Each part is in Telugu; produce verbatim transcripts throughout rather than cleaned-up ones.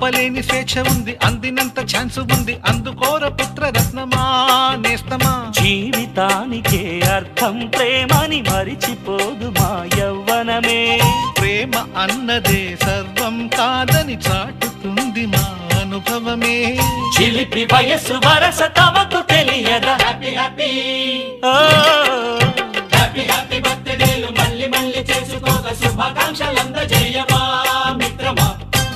ఆపలేని స్వేచ్ఛ ఉంది, అందినంత ఛాన్స్ ఉంది, అందుకోర పుత్ర రత్నమా నేస్తమా. జీవితానికే అర్థం ప్రేమని మరిచిపోదు మా యవ్వనమే. ప్రేమ అన్నదే సర్వం కాదని చాటుతుంది మా అనుభవమే. చిలిపి వయస్సు వరస తమకు తెలియదా. హ్యాపీ హ్యాపీ హ్యాపీ హ్యాపీ బర్త్డేలు మళ్ళీ మళ్ళీ చేసుకోక శుభాకాంక్షలందజేయమా మిత్రమా.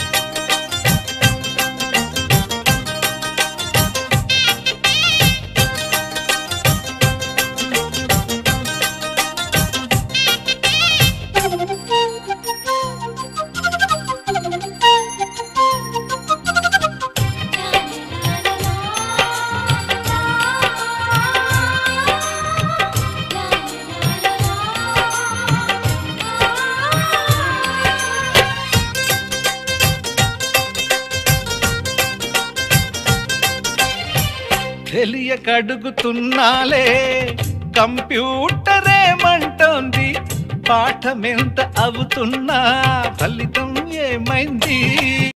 తెలియకడుగుతున్నాలే కంప్యూటరేమంటోంది, పాఠమెంత అవుతున్నా ఫలితం ఏమైంది.